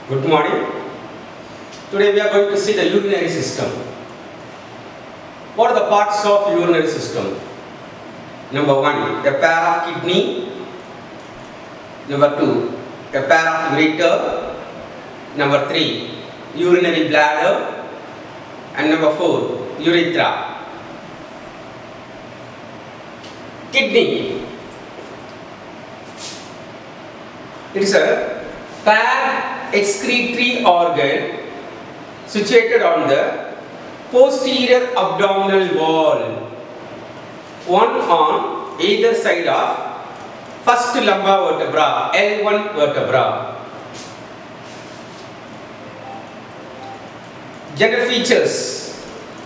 Good morning. Today we are going to see the urinary system. What are the parts of urinary system? Number 1, a pair of kidney. Number 2, a pair of ureter. Number 3, urinary bladder. And number 4, urethra. Kidney. It is a paired excretory organ situated on the posterior abdominal wall, one on either side of first lumbar vertebra, L1 vertebra. General features.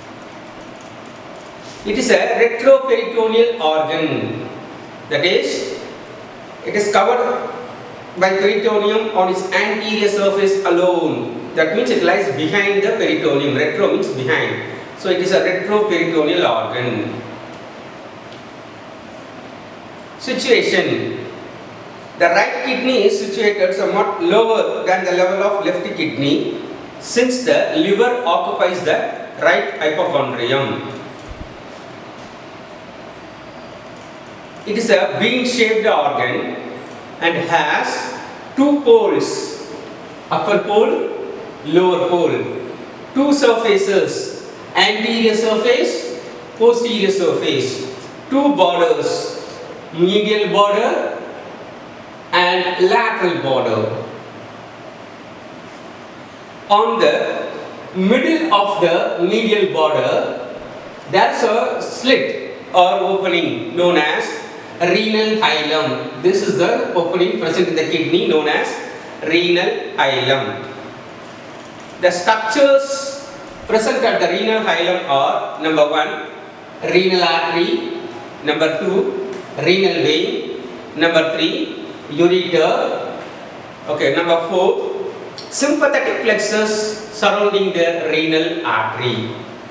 It is a retroperitoneal organ, that is, it is covered by peritoneum on its anterior surface alone. That means it lies behind the peritoneum. Retro means behind. So it is a retroperitoneal organ. Situation. The right kidney is situated somewhat lower than the level of left kidney, since the liver occupies the right hypochondrium. It is a bean-shaped organ and has two poles, upper pole, lower pole, two surfaces, anterior surface, posterior surface, two borders, medial border and lateral border. On the middle of the medial border, there is a slit or opening known as renal hilum. This is the opening present in the kidney known as renal hilum. The structures present at the renal hilum are: number 1, renal artery; number 2, renal vein; number 3, ureter; okay, number 4, sympathetic plexus surrounding the renal artery.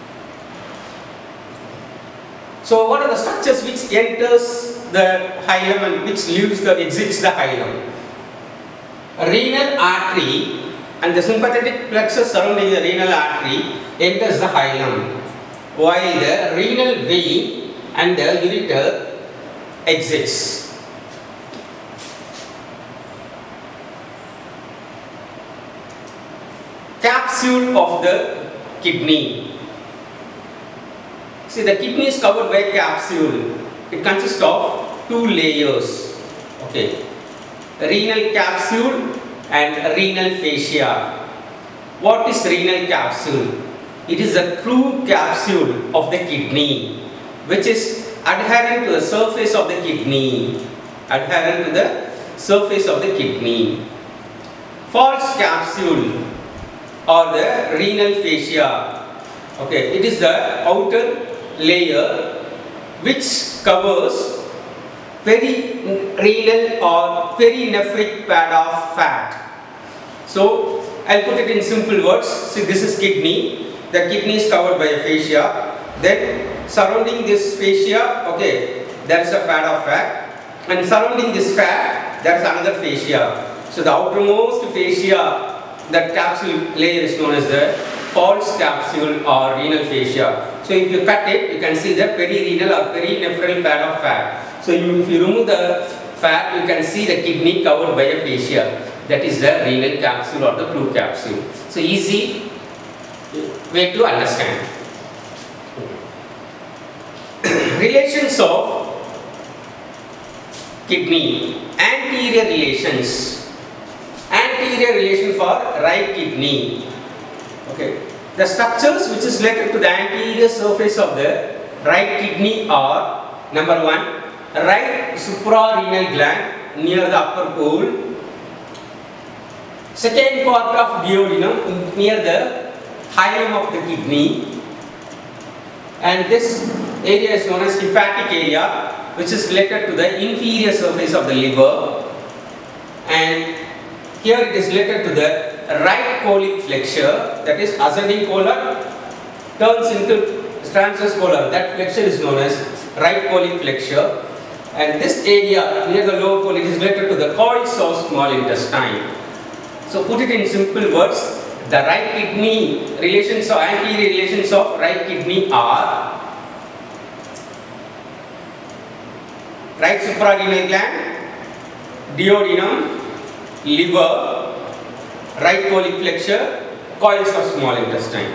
So what are the structures which enters the hilum and which exits the hilum? Renal artery and the sympathetic plexus surrounding the renal artery enters the hilum, while the renal vein and the ureter exits. Capsule of the kidney. See, the kidney is covered by a capsule. It consists of two layers. Okay, renal capsule and renal fascia. What is renal capsule? It is the true capsule of the kidney, which is adherent to the surface of the kidney. Adherent to the surface of the kidney. False capsule or the renal fascia. Okay, it is the outer layer which covers perirenal or perinephric pad of fat. So I'll put it in simple words. See, this is kidney. The kidney is covered by a fascia. Then surrounding this fascia, okay, there is a pad of fat, and surrounding this fat there is another fascia. So the outermost fascia, that capsule layer, is known as the false capsule or renal fascia. So if you cut it, you can see the perirenal or perinephral pad of fat. So if you remove the fat, you can see the kidney covered by a fascia. That is the renal capsule or the true capsule. So easy way to understand. Relations of kidney. Anterior relations. Anterior relation for right kidney. Okay. The structures which is related to the anterior surface of the right kidney are: number 1, right suprarenal gland near the upper pole; second part of duodenum near the hilum of the kidney; and this area is known as hepatic area, which is related to the inferior surface of the liver, and here it is related to the right colic flexure, that is ascending colon turns into transverse colon. That flexure is known as right colic flexure, and this area near the lower colon is related to the coils of small intestine. So put it in simple words. The right kidney relations or anterior relations of right kidney are right suprarenal gland, duodenum, liver, right colic flexure, coils of small intestine.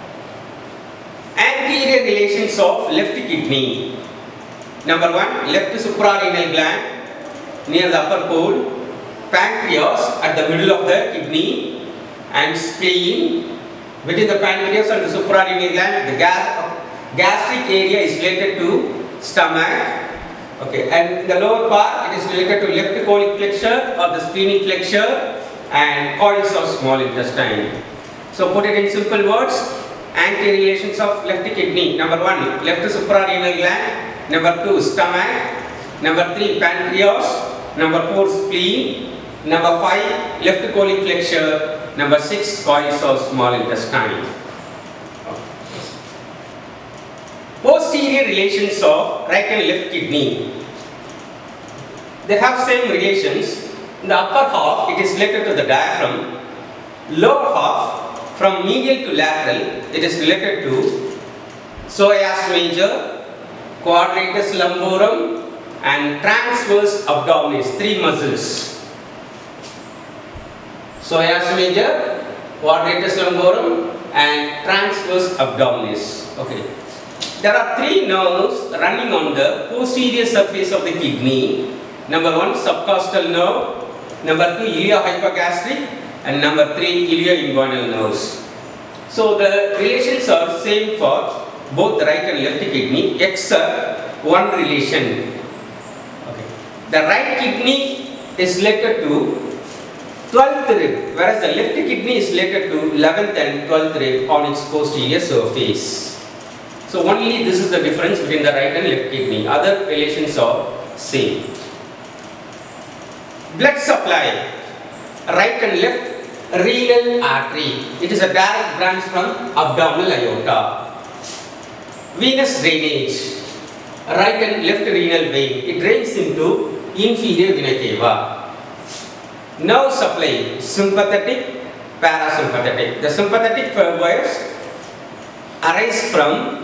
Anterior relations of left kidney. Number 1, left suprarenal gland near the upper pole, pancreas at the middle of the kidney, and spleen. Between the pancreas and the suprarenal gland, the gastric area is related to stomach. Okay, and the lower part, it is related to left colic flexure or the splenic flexure and coils of small intestine. So put it in simple words. Anterior relations of left kidney. Number 1, left suprarenal gland. Number 2, stomach. Number 3, pancreas. Number 4, spleen. Number 5, left colic flexure. Number 6, coils of small intestine. Posterior relations of right and left kidney. They have same relations. In the upper half, it is related to the diaphragm. Lower half, from medial to lateral, it is related to psoas major, quadratus lumborum, and transverse abdominis, 3 muscles. Psoas major, quadratus lumborum, and transverse abdominis. Okay. There are 3 nerves running on the posterior surface of the kidney. Number 1, subcostal nerve. Number 2, iliohypogastric. And number 3, ilioinguinal nerves. So the relations are same for both the right and left kidney except one relation. Okay. The right kidney is related to 12th rib, whereas the left kidney is related to 11th and 12th rib on its posterior surface. So only this is the difference between the right and left kidney. Other relations are same. Blood supply, right and left renal artery. It is a direct branch from abdominal aorta. Venous drainage, right and left renal vein. It drains into inferior vena cava. Nerve supply, sympathetic, parasympathetic. The sympathetic fibers arise from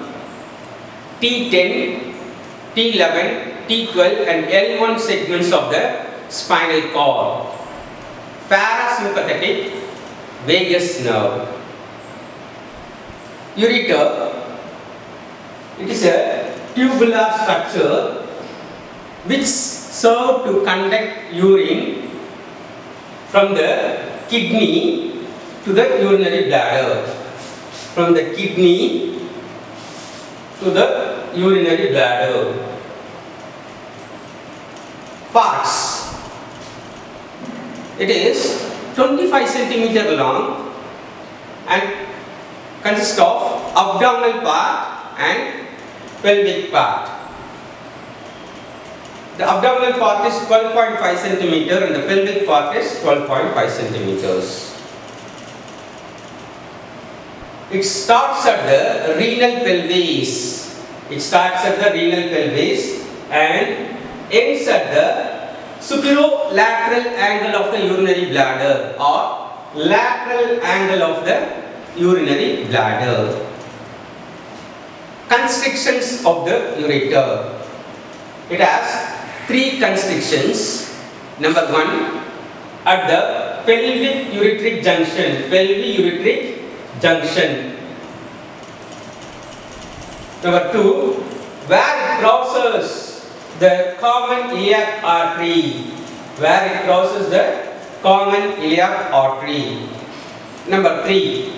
T10, T11, T12 and L1 segments of the spinal cord. Parasympathetic, vagus nerve. Ureter, it is a tubular structure which serves to conduct urine from the kidney to the urinary bladder. From the kidney to the urinary bladder. Parts. It is 25 cm long and consists of abdominal part and pelvic part. The abdominal part is 12.5 cm and the pelvic part is 12.5 centimeters. It starts at the renal pelvis. It starts at the renal pelvis and ends at the superolateral angle of the urinary bladder or lateral angle of the urinary bladder. Constrictions of the ureter. It has 3 constrictions. Number 1, at the pelvic ureteric junction. Pelvic ureteric junction. Number 2, where it crosses the common iliac artery, where it crosses the common iliac artery. Number 3,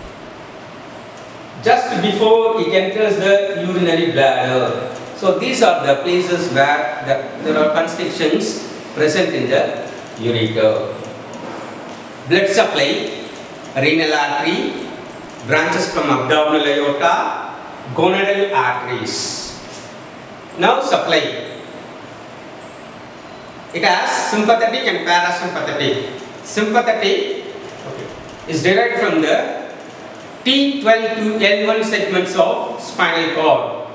just before it enters the urinary bladder. So these are the places where there are constrictions present in the ureter. Blood supply, renal artery, branches from abdominal aorta, gonadal arteries. Nerve supply. It has sympathetic and parasympathetic. Sympathetic is derived from the T12 to L1 segments of spinal cord.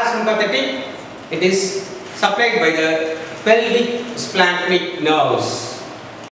Parasympathetic, it is supplied by the pelvic splanchnic nerves.